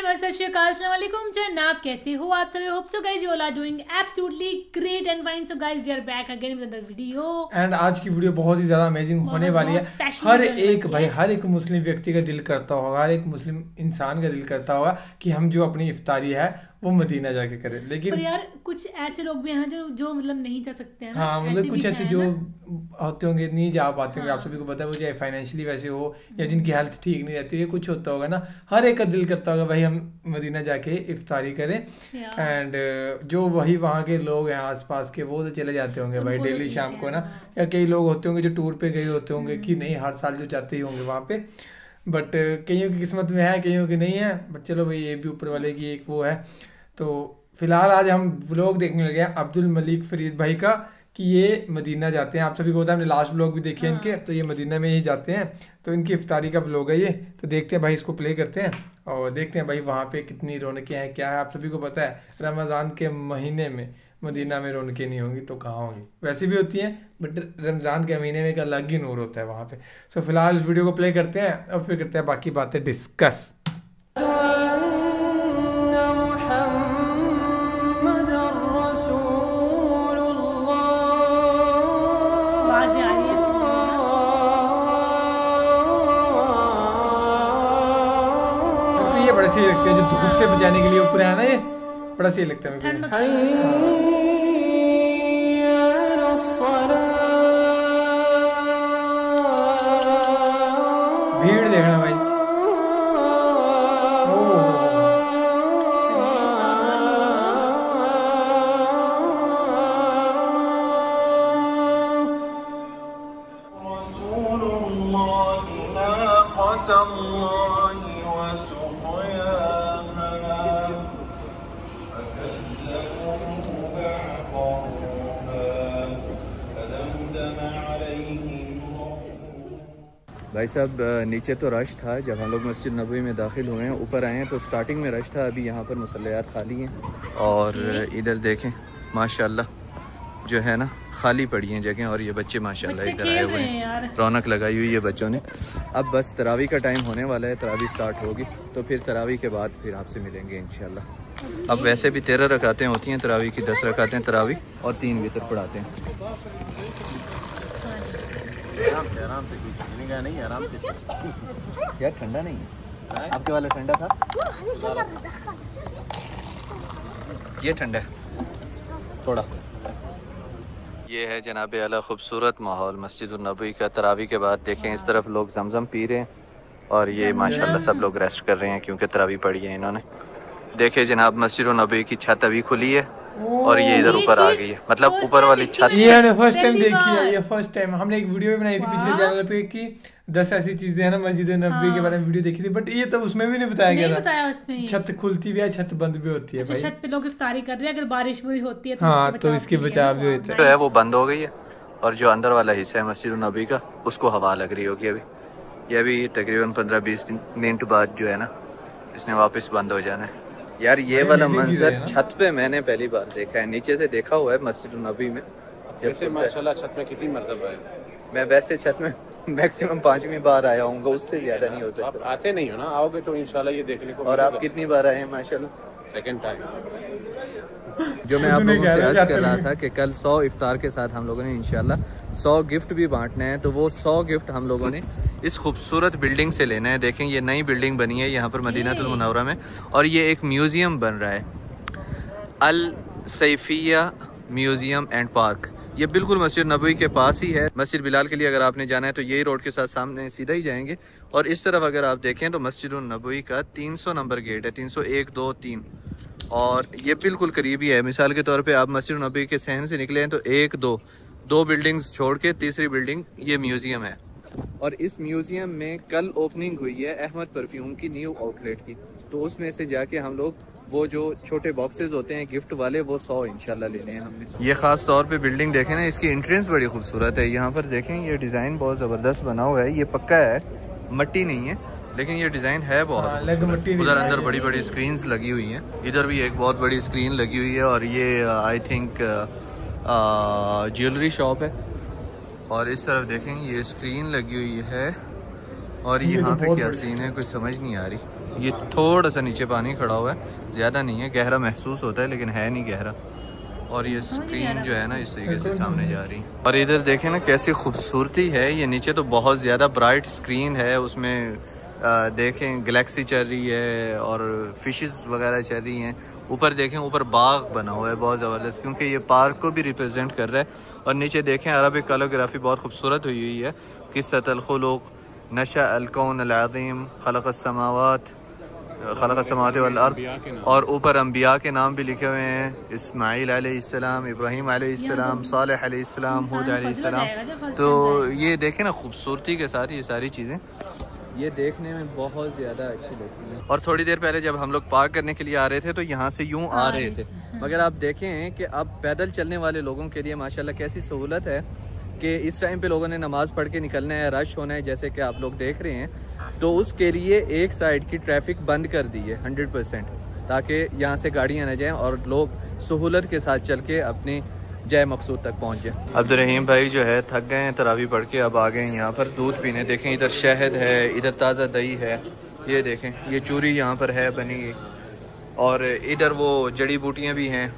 जनाब कैसे हो आप सभी? Hope so guys you all are doing absolutely great and fine. So guys we are back again with another video and आज की वीडियो बहुत ही ज्यादा अमेजिंग होने वाली है। हर एक मुस्लिम व्यक्ति का दिल करता होगा, हर एक मुस्लिम इंसान का दिल करता होगा कि हम जो अपनी इफ्तारी है वो मदीना जाके करें। लेकिन यार कुछ ऐसे लोग भी हैं जो मतलब नहीं जा सकते हैं। हाँ, मतलब कुछ ऐसे जो होते होंगे नहीं जा पाते होंगे। आप सभी को पता है, वो चाहे फाइनेंशियली वैसे हो या जिनकी हेल्थ ठीक नहीं रहती है, कुछ होता होगा ना। हर एक का दिल करता होगा भाई हम मदीना जाके इफ्तारी करें। एंड जो वही वहाँ के लोग हैं आसपास के, वो तो चले जाते होंगे भाई डेली शाम को ना। या कई लोग होते होंगे जो टूर पे गए होते होंगे कि नहीं हर साल जो जाते ही होंगे वहाँ पे। बट कईयों की किस्मत में है, कईयों की नहीं है। बट चलो भाई, ये भी ऊपर वाले की एक वो है। तो फिलहाल आज हम व्लॉग देखने लगे हैं अब्दुल मलिक फरीद भाई का कि ये मदीना जाते हैं। आप सभी को पता है, हमने लास्ट व्लॉग भी देखे हैं इनके। तो ये मदीना में ही जाते हैं, तो इनकी इफ्तारी का व्लॉग है ये। तो देखते हैं भाई, इसको प्ले करते हैं और देखते हैं भाई वहाँ पे कितनी रौनकें हैं, क्या है। आप सभी को पता है रमज़ान के महीने में मदीना में रौनकें नहीं होंगी तो कहाँ होंगी। वैसे भी होती हैं, बट रमज़ान के महीने में एक अलग ही नूर होता है वहाँ पे। सो फिलहाल इस वीडियो को प्ले करते हैं और फिर करते हैं बाकी बातें डिस्कस। बड़ा सही लगता है, जो धूप से बचाने के लिए ऊपर है ना, ये बड़ा सही लगता है मेरे को। भीड़ देखना भाई। भाई साहब नीचे तो रश था जब हम लोग मस्जिद नबवी में दाखिल हुए हैं। ऊपर आए हैं तो स्टार्टिंग में रश था। अभी यहाँ पर मुसल्लात खाली हैं और इधर देखें माशाल्लाह जो है ना खाली पड़ी हैं जगह। और ये बच्चे माशाल्लाह इधर आए हुए हैं, रौनक लगाई हुई है बच्चों ने। अब बस तरावी का टाइम होने वाला है, तरावी स्टार्ट होगी तो फिर तरावी के बाद फिर आपसे मिलेंगे इंशाल्लाह। अब वैसे भी 13 रकातें होती हैं तरावी की, 10 रकातें तरावी और 3 वितर पढ़ाते हैं। आराम से नहीं, आराम से यार, ठंडा नहीं है आपके वाला? ठंडा था, ये ठंडा है थोड़ा। ये है जनाब आला खूबसूरत माहौल मस्जिद नबवी का। तरावी के बाद देखें इस तरफ लोग जमजम पी रहे हैं और ये माशाल्लाह सब लोग रेस्ट कर रहे हैं क्योंकि तरावी पड़ी है इन्होंने। देखे जनाब मस्जिद नबवी की छत अभी खुली है और ये इधर ऊपर आ गई है, मतलब ऊपर वाली छत। ये हमने फर्स्ट टाइम देखी है, ये फर्स्ट टाइम। हमने एक वीडियो भी बनाई थी पिछले चैनल पे कि 10 ऐसी चीजें हैं ना मस्जिद नबवी के बारे में वीडियो देखी थी। बट ये तो उसमें भी नहीं बताया गया था। छत खुलती भी है, छत बंद भी होती है। छत पे लोग इफ्तारी कर रहे हैं, अगर बारिश बुरी होती है तो हाँ, तो इसके बचाव भी होता है। वो बंद हो गई है और जो अंदर वाला हिस्सा है मस्जिद नबवी का उसको हवा लग रही होगी अभी। ये अभी तकरीबन 15-20 मिनट बाद जो है ना इसने वापस बंद हो जाना है। यार ये वाला मंजर छत पे मैंने पहली बार देखा है, नीचे से देखा हुआ है मस्जिद नबी में। वैसे माशाल्लाह छत में कितनी मरतबा है? मैं वैसे छत में मैक्सिमम 5वीं बार आया हूँ, उससे ज्यादा नहीं हो सकता। आप आते नहीं हो ना, आओगे तो इंशाल्लाह ये देखने को। और आप कितनी बार आए हैं? माशाल्लाह सेकंड टाइम। जो मैं आप लोगों से अर्ज कर रहा था कि कल 100 इफ्तार के साथ हम लोगों ने इंशाल्लाह 100 गिफ्ट भी बांटने हैं। तो वो 100 गिफ्ट हम लोगों ने इस खूबसूरत बिल्डिंग से लेना है। देखें ये नई बिल्डिंग बनी है यहाँ पर मदीनातुल मुनव्वरा में और ये एक म्यूज़ियम बन रहा है, Al Saifia museum and park. ये बिल्कुल मस्जिद नबवी के पास ही है। मस्जिद बिलाल के लिए अगर आपने जाना है तो यही रोड के साथ सामने सीधा ही जाएंगे और इस तरफ अगर आप देखें तो मस्जिद नबवी का 300 नंबर गेट है, 301, 2, 3 और ये बिल्कुल करीबी है। मिसाल के तौर पे आप मस्जिद नबवी के सहन से निकले हैं तो 1, 2 बिल्डिंग्स छोड़ के तीसरी बिल्डिंग ये म्यूज़ियम है। और इस म्यूज़ियम में कल ओपनिंग हुई है अहमद परफ्यूम की न्यू आउटलेट की, तो उसमें से जाके हम लोग वो जो छोटे बॉक्सेस होते हैं गिफ्ट वाले वो 100 इंशाल्लाह लेने हैं हमने। ये खास तौर पे बिल्डिंग देखें ना, इसकी एंट्रेंस बड़ी खूबसूरत है। यहाँ पर देखें ये डिज़ाइन बहुत ज़बरदस्त बना हुआ है। ये पक्का है, मट्टी नहीं है, लेकिन ये डिज़ाइन है बहुत। उधर अंदर बड़ी बड़ी स्क्रीन्स लगी हुई हैं, इधर भी एक बहुत बड़ी स्क्रीन लगी हुई है और ये आई थिंक ज्वेलरी शॉप है। और इस तरफ देखें ये स्क्रीन लगी हुई है और यहाँ पे क्या सीन है कुछ समझ नहीं आ रही। ये थोड़ा सा नीचे पानी खड़ा हुआ है, ज़्यादा नहीं है, गहरा महसूस होता है लेकिन है नहीं गहरा। और ये स्क्रीन जो है ना इस तरीके से सामने जा रही है। और इधर देखें ना कैसी खूबसूरती है। ये नीचे तो बहुत ज़्यादा ब्राइट स्क्रीन है, उसमें देखें गैलेक्सी चल रही है और फिशेस वगैरह चल रही हैं। ऊपर देखें, ऊपर बाग बना हुआ है बहुत ज़बरदस्त, क्योंकि ये पार्क को भी रिप्रेजेंट कर रहा है। और नीचे देखें अरबिक कैलीग्राफी बहुत खूबसूरत हुई है। किस्सतुल खुलुक नशा अल-कौन अल-अज़ीम खलक़स समावात वल अर्द। और ऊपर अंबिया के नाम भी लिखे हुए हैं, इस्माइल अलैहिस्सलाम, इब्राहीम अलैहिस्सलाम, सालेह अलैहिस्सलाम, हूद अलैहिस्सलाम। तो ये देखें ना खूबसूरती के साथ ये सारी चीज़ें, ये देखने में बहुत ज़्यादा अच्छी लगती है। और थोड़ी देर पहले जब हम लोग पार्क करने के लिए आ रहे थे तो यहाँ से यूँ आ रहे थे, मगर आप देखें कि अब पैदल चलने वाले लोगों के लिए माशाल्लाह कैसी सहूलत है कि इस टाइम पे लोगों ने नमाज़ पढ़ के निकलना है, रश होना है जैसे कि आप लोग देख रहे हैं, तो उसके लिए एक साइड की ट्रैफिक बंद कर दी है 100%, ताकि यहाँ से गाड़ियाँ न जाएं और लोग सहूलत के साथ चल के अपनी जय मकसूद तक पहुँच जाए। अब्दुर्रहीम भाई जो है थक गए हैं तरावी पढ़ के, अब आ गए हैं यहाँ पर दूध पीने। देखें इधर शहद है, इधर ताज़ा दही है, ये देखें ये चूरी यहाँ पर है बनी, और इधर वो जड़ी बूटियाँ भी हैं।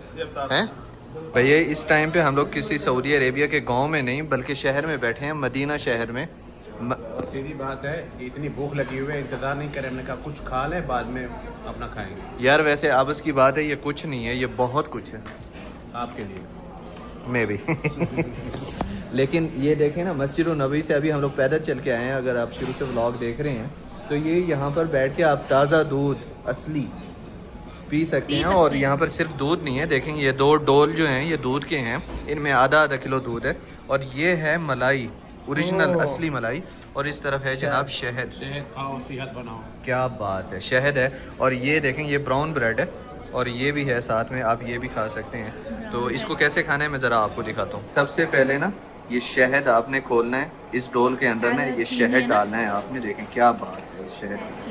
भैया इस टाइम पे हम लोग किसी सऊदी अरेबिया के गांव में नहीं बल्कि शहर में बैठे हैं, मदीना शहर में। सीधी बात है, इतनी भूख लगी हुई है, इंतजार नहीं करें, हमने कहा कुछ खा ले बाद में अपना खाएंगे। यार वैसे आपस की बात है, ये कुछ नहीं है, ये बहुत कुछ है आपके लिए मैं भी लेकिन ये देखें ना, मस्जिद नबी से अभी हम लोग पैदल चल के आए हैं। अगर आप शुरू से व्लॉग देख रहे हैं तो ये यहाँ पर बैठ के आप ताज़ा दूध असली पी सकते हैं। और यहाँ पर सिर्फ दूध नहीं है, देखेंगे ये 2 डोल जो हैं ये दूध के हैं, इनमें आधा किलो दूध है। और ये है मलाई, ओरिजिनल असली मलाई। और इस तरफ है जनाब शहद। शहद खाओ, सेहत बनाओ। क्या बात है, शहद है। और ये देखें ये ब्राउन ब्रेड है और ये भी है साथ में, आप ये भी खा सकते हैं। तो इसको कैसे खाना है मैं ज़रा आपको दिखाता हूँ। सबसे पहले ना ये शहद आपने खोलना है, इस डोल के अंदर ना ये शहद डालना है आपने। देखें क्या बात है, शहद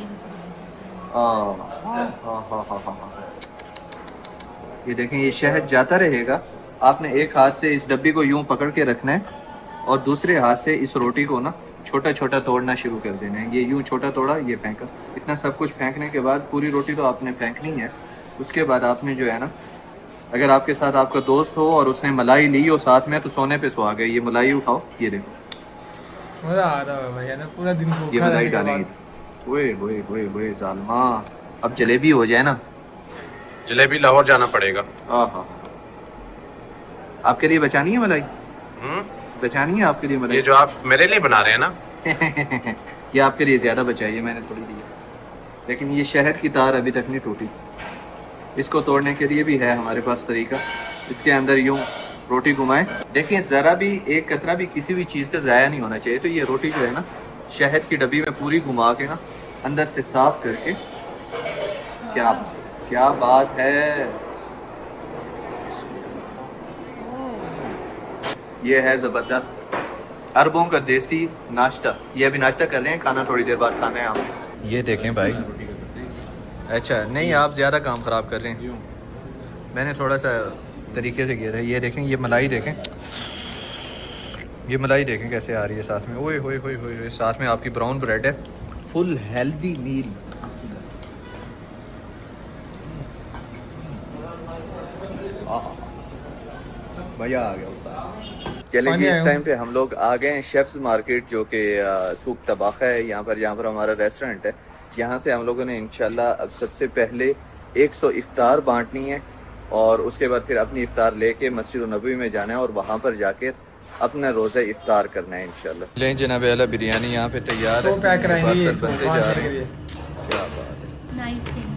ये देखें ये शहद जाता रहेगा। आपने एक हाथ से इस डब्बी को यूं पकड़ के रखना है और दूसरे हाथ से इस रोटी को ना छोटा छोटा तोड़ना शुरू कर देना है। ये यूं छोटा तोड़ा, ये फेंका। इतना सब कुछ फेंकने के बाद पूरी रोटी तो आपने फेंकनी है। उसके बाद आपने जो है ना, अगर आपके साथ आपका दोस्त हो और उसने मलाई ली हो साथ में तो सोने पे सुहा गए। ये मलाई उठाओ, ये देखो मजा आ रहा है भैया ना, पूरा दिन ये मलाई डालेंगे। ओए जालमा, अब जलेबी हो जाए ना। जलेबी लाहौर जाना पड़ेगा। आपके लिए बचानी है मलाई? बचानी है आपके लिए मलाई? ये जो आप मेरे लिए बना रहे हैं ना ये आपके लिए ज्यादा बचाइए, मैंने थोड़ी दी है। लेकिन ये शहद की तार अभी तक नहीं टूटी। इसको तोड़ने के लिए भी है हमारे पास तरीका। इसके अंदर यूं रोटी घुमाएं। देखिए जरा भी एक कतरा भी किसी भी चीज़ का ज़ाया नहीं होना चाहिए। तो ये रोटी जो है ना शहद की डब्बी में पूरी घुमा के ना अंदर से साफ करके, क्या बात है। ये है ज़बरदस्त अरबों का देसी नाश्ता। ये अभी नाश्ता कर रहे हैं, खाना थोड़ी देर बाद खाना है हमें। ये देखें भाई, अच्छा नहीं आप ज़्यादा काम ख़राब कर रहे हैं, मैंने थोड़ा सा तरीके से किया था। ये देखें ये मलाई देखें, ये मलाई देखें कैसे आ रही है साथ में। ओए होए होए होए, साथ में आपकी ब्राउन ब्रेड है, फुल हेल्दी मील। मज़ा आ गया उस्ताद। चलें जी, इस टाइम पे हम लोग आ गए हैं शेफ्स मार्केट, जो कि सूक तबाखा है यहाँ पर हमारा रेस्टोरेंट है। यहाँ से हम लोगों ने इंशाल्लाह अब सबसे पहले 100 इफ्तार बांटनी है और उसके बाद फिर अपनी इफ्तार लेके मस्जिद नबवी में जाना है और वहाँ पर जाकर अपना रोज़ा इफ्तार करना है इंशाल्लाह। लें जनाब आला बिरयानी यहाँ पे तैयार है, पार्सल बनते जा रहे हैं। क्या बात है, नाइस थिंग्स।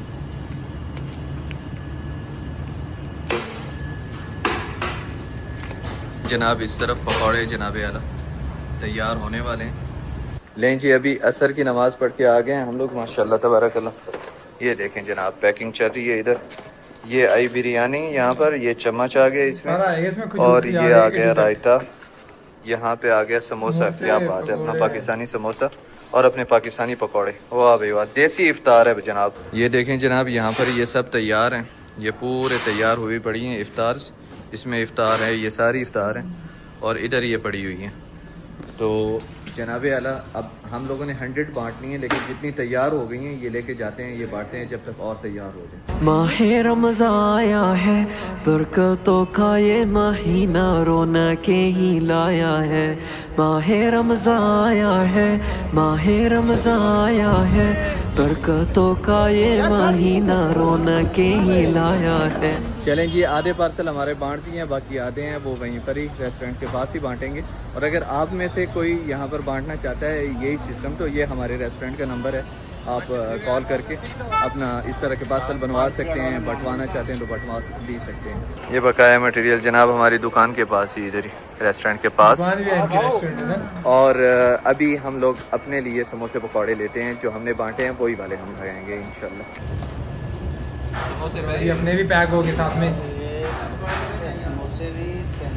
जनाब इस तरफ पकौड़े जनाब आला तैयार होने वाले हैं। लें जी अभी असर की नमाज़ पढ़ के आ गए हैं हम लोग माशाल्लाह तबारकल्लाह। ये देखें जनाब पैकिंग चल रही है इधर। ये आई बिरयानी यहाँ पर, ये चम्मच आ गया इसमें और ये आ गया रायता, यहाँ पे आ गया समोसा। क्या बात है, अपना पाकिस्तानी समोसा और अपने पाकिस्तानी पकौड़े। वाह भाई वाह, देसी इफ्तार है जनाब। ये देखें जनाब यहाँ पर ये सब तैयार हैं, ये पूरे तैयार हुई पड़ी हैं इफ्तार। इसमें इफ्तार है, ये सारी इफ्तार हैं और इधर ये पड़ी हुई हैं। तो जनाबे आला अब हम लोगों ने 100 बांटनी है, लेकिन जितनी तैयार हो गई हैं ये लेके जाते हैं, ये बांटते हैं जब तक और तैयार हो जाए। माहे रमज़ान आया है, बरकतों का ये महीना रौनके ही लाया है। माहे रमज़ान आया है, माहे रमज़ान आया है, बरकतों का ये महीना रौनके ही लाया है। चलें जी, आधे पार्सल हमारे बांट दिए हैं, बाकी आधे हैं वो वहीं पर ही रेस्टोरेंट के पास ही बांटेंगे। और अगर आप में से कोई यहाँ पर बांटना चाहता है यही सिस्टम, तो ये हमारे रेस्टोरेंट का नंबर है, आप कॉल करके अपना इस तरह के पार्सल बनवा सकते हैं। बंटवाना चाहते हैं तो बंटवा भी सकते हैं। ये बकाया मटेरियल जनाब हमारी दुकान के पास ही, इधर ही रेस्टोरेंट के पास। और अभी हम लोग अपने लिए समोसे पकौड़े लेते हैं, जो हमने बांटे हैं वही वाले हम लगाएंगे इंशाल्लाह। समोसे भी अपने भी पैक हो गए साथ में, समोसे भी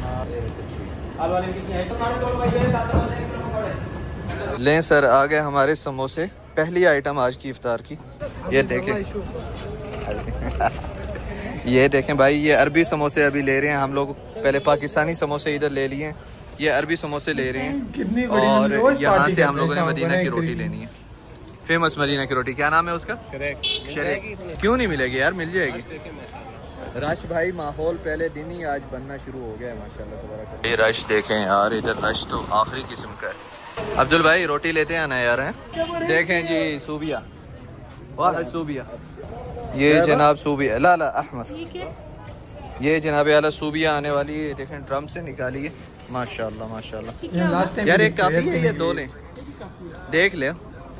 लें सर। आ गए हमारे समोसे, पहली आइटम आज की इफ्तार की। ये देखें ये देखें भाई, ये अरबी समोसे अभी ले रहे हैं हम लोग। पहले पाकिस्तानी समोसे इधर ले लिए हैं, ये अरबी समोसे ले रहे हैं। और यहाँ से हम लोगों ने मदीना की रोटी लेनी है, फेमस मदीना की रोटी। क्या नाम है उसका? शरेक। क्यों नहीं मिलेगी यार, मिल जाएगी। रश भाई माहौल पहले दिन ही आज बनना शुरू हो गया है माशाल्लाह। ये रश देखें यार, इधर रश तो आखिरी किस्म का है। अब्दुल भाई रोटी लेते हैं ना यार, हैं? देखें जी सूबिया, वाह सूबिया, ये जनाब सूबिया, ला ला अहमद, ये जनाब आला सूबिया आने वाली है। देखें ड्रम से निकाली है, माशाल्लाह माशाल्लाह। यार एक काफी है, ये 2 लें, देख ले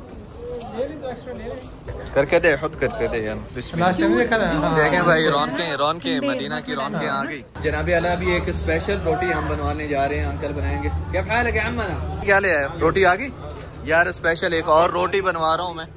करके दे, खुद करके दे यार। देखें भाई रौनकें मदीना की रौनकें आ गई। जनाब आला अभी एक स्पेशल रोटी हम बनवाने जा रहे हैं, अंकल बनाएंगे। क्या ख्याल है, क्या ले आए? रोटी आ गई यार, स्पेशल एक और रोटी बनवा रहा हूँ मैं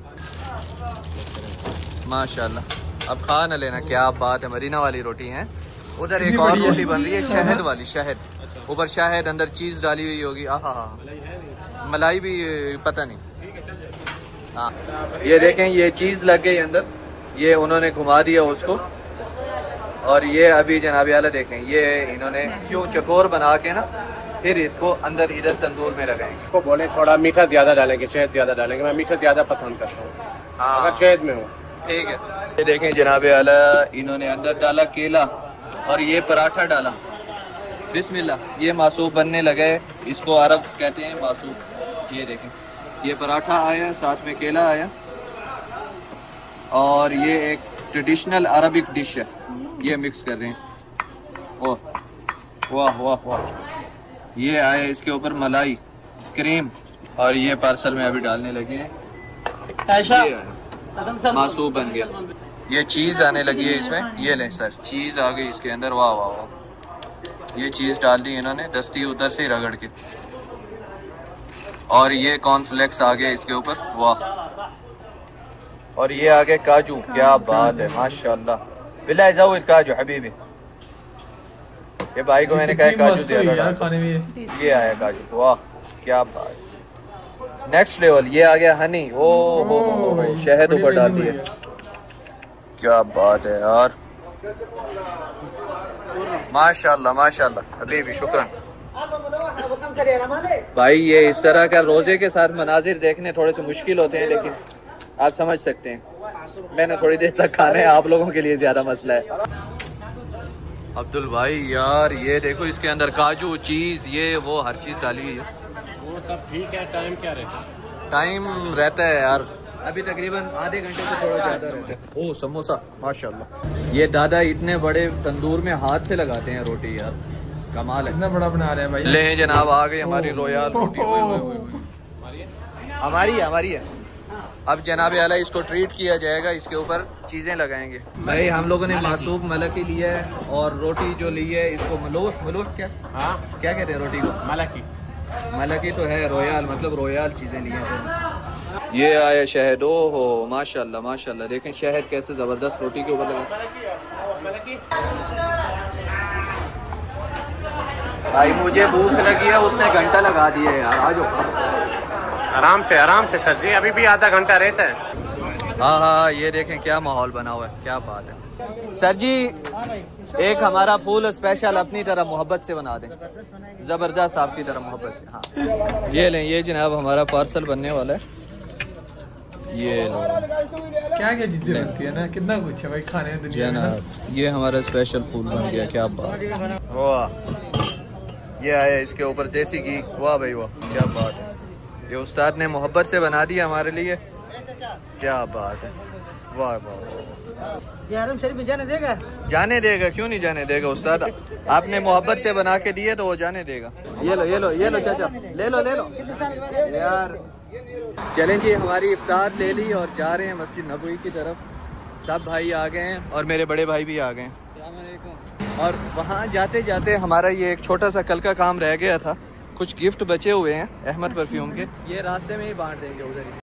माशाल्लाह। अब खा न लेना, क्या बात है, मदीना वाली रोटी है। उधर एक और रोटी बन रही है शहद वाली, शहद ऊपर शहद, अंदर चीज डाली हुई होगी। आहा, मलाई भी पता नहीं। हाँ ये देखें, ये चीज लग गई अंदर, ये उन्होंने घुमा दिया उसको। और ये अभी जनाब आला देखें, ये इन्होंने यूं चकोर बना के ना, फिर इसको अंदर इधर तंदूर में लगाएंगे। को बोले थोड़ा मीठा ज्यादा डालेंगे, शहद ज्यादा डालेंगे, मैं मीठा ज्यादा पसंद करता हूँ। हाँ अगर शहद में हो ठीक है। ये देखें जनाब आला, इन्होंने अंदर डाला केला और ये पराठा डाला। बिस्मिल्लाह, ये मासूब बनने लगे, इसको अरब्स कहते हैं मासूब। ये देखें, ये पराठा आया, साथ में केला आया, और ये एक ट्रेडिशनल अरबिक डिश है, ये मिक्स कर रहे हैं। ओह वाह वाह वाह, ये आया इसके ऊपर मलाई क्रीम, और ये पार्सल में अभी डालने लगे हैं। ये मासूब बन गया। ये चीज़ आने लगी है इसमें, ये लें सर, चीज़ आ गई इसके अंदर। वाह वाह वाह, ये चीज़ डाल दी इन्होंने, दस्ती उधर से रगड़ के। और ये कॉर्नफ्लेक्स आ गया इसके ऊपर, वाह। और ये आ गए काजू, क्या बात है माशाल्लाह। बिल्लाह ज़ाविर काजू हबीबी, ये भाई को मैंने कहा काजू दे दो, ये आया काजू, वाह क्या बात। नेक्स्ट लेवल, ये आ गया हनी, ओ हो शहद ऊपर डाल दिया, क्या बात है यार, माशाल्लाह माशाल्लाह हबीबी, शुक्रान भाई। ये इस तरह का रोजे के साथ मनाजिर देखने थोड़े से मुश्किल होते हैं, लेकिन आप समझ सकते हैं, मैंने थोड़ी देर तक खाना है, आप लोगों के लिए ज्यादा मसला है। अब्दुल भाई यार ये देखो, इसके अंदर काजू, चीज, ये वो हर चीज डाली हुई है। वो सब ठीक है, टाइम क्या रहता है? टाइम रहता है यार, अभी तकरीबन आधे घंटे से थोड़ा ज्यादा रहता है। ओ समोसा माशाल्लाह, ये दादा इतने बड़े तंदूर में हाथ से लगाते हैं रोटी यार, कमाल है, इतना बड़ा बना रहे हैं भाई। ले जनाब आ गई हमारी रोयाल रोटी, हमारी है। अब जनाब आला इसको ट्रीट किया जाएगा, इसके ऊपर चीजें लगाएंगे। भाई हम लोगों ने मासूब मलकी लिया है, और रोटी जो ली है इसको मलोह क्या, हाँ क्या कहते हैं रोटी को? मलकी तो है, रोयाल मतलब रोयाल चीजें ली हैं। ये आया शहद, ओ हो माशाल्लाह माशाल्लाह, देखें शहद कैसे जबरदस्त रोटी के ऊपर लगा। भाई मुझे भूख लगी है, उसने घंटा लगा दिया यार, आ जाओ। आराम से सर जी, अभी भी आधा घंटा रहता है। हाँ हाँ, ये देखें क्या माहौल बना हुआ है, क्या बात है। सर जी एक हमारा फूल स्पेशल अपनी तरह मोहब्बत से बना दें, जबरदस्त आपकी तरह मोहब्बत से। हाँ ये लें, ये जनाब हमारा पार्सल बनने वाला है। ये क्या क्या चीजें बनती है ना, कितना कुछ है भाई खाने में दुनिया में। ये हमारा स्पेशल फूल बन गया, क्या बात। वाह, ये आया इसके ऊपर देसी घी, वाह भाई वाह, क्या बात है। ये उस्ताद ने मोहब्बत से बना दिया हमारे लिए, क्या बात है, वाह वाह। ये हरम शरीफ जाने देगा? जाने देगा, क्यों नहीं जाने देगा उस्ताद, आपने मोहब्बत से बना के दिए तो वो जाने देगा। ये लो ये लो ये लो चाचा, ले लो ले लो यार। चलें जी, हमारी इफ्तार ले ली और जा रहे हैं मस्जिद नबवी की तरफ। सब भाई आ गए हैं और मेरे बड़े भाई भी आ गए हैं। और वहाँ जाते जाते हमारा ये एक छोटा सा कल का काम रह गया था, कुछ गिफ्ट बचे हुए हैं अहमद परफ्यूम के, ये रास्ते में ही बांट देंगे उधर ही।